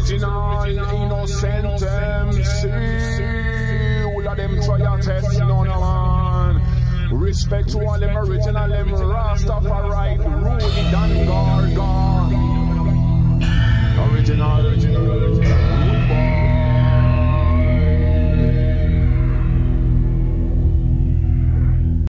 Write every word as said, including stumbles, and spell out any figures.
original, innocent M C. All of them try and test, no, no, man. Respect to all them original, them Rastafari.